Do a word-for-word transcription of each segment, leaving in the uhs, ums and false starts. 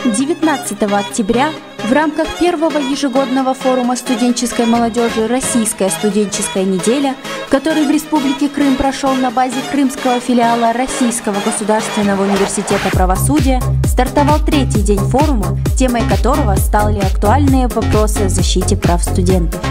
девятнадцатого октября в рамках первого ежегодного форума студенческой молодежи «Российская студенческая неделя», который в Республике Крым прошел на базе крымского филиала Российского государственного университета правосудия, стартовал третий день форума, темой которого стали актуальные вопросы о защите прав студентов.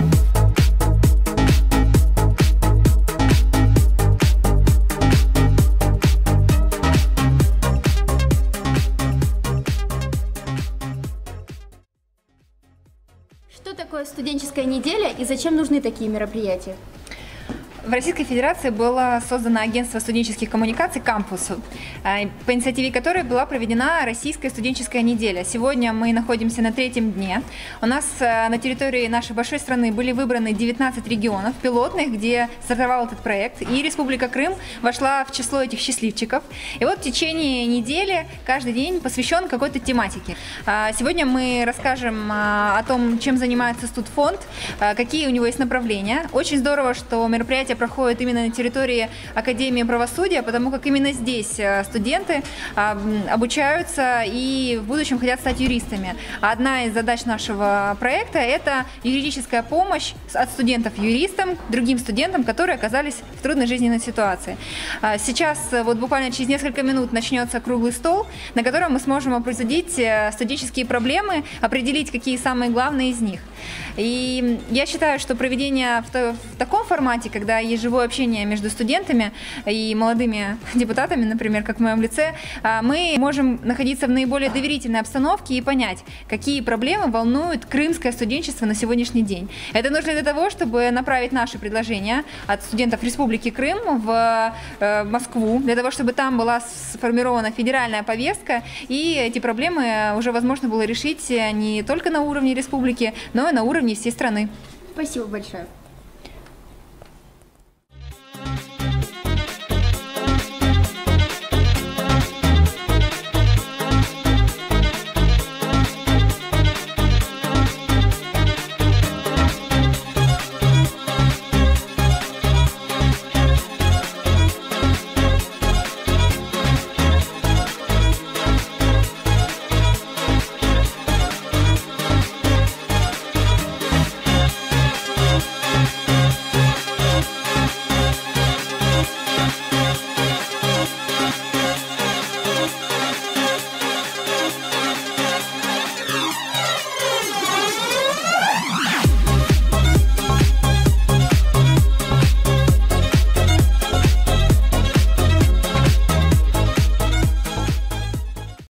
Что такое студенческая неделя и зачем нужны такие мероприятия? В Российской Федерации было создано агентство студенческих коммуникаций «Кампус», по инициативе которой была проведена Российская студенческая неделя. Сегодня мы находимся на третьем дне. У нас на территории нашей большой страны были выбраны девятнадцать регионов пилотных, где стартовал этот проект, и Республика Крым вошла в число этих счастливчиков. И вот в течение недели каждый день посвящен какой-то тематике. Сегодня мы расскажем о том, чем занимается студфонд, какие у него есть направления. Очень здорово, что мероприятие проходит именно на территории Академии правосудия, потому как именно здесь студенты обучаются и в будущем хотят стать юристами. Одна из задач нашего проекта – это юридическая помощь от студентов юристам, другим студентам, которые оказались в трудной жизненной ситуации. Сейчас, вот буквально через несколько минут, начнется круглый стол, на котором мы сможем обсудить студенческие проблемы, определить, какие самые главные из них. И я считаю, что проведение в, в таком формате, когда есть живое общение между студентами и молодыми депутатами, например, как в моем лице, мы можем находиться в наиболее доверительной обстановке и понять, какие проблемы волнуют крымское студенчество на сегодняшний день. Это нужно для того, чтобы направить наши предложения от студентов Республики Крым в Москву, для того, чтобы там была сформирована федеральная повестка, и эти проблемы уже возможно было решить не только на уровне республики, но и на уровне всей страны. Спасибо большое.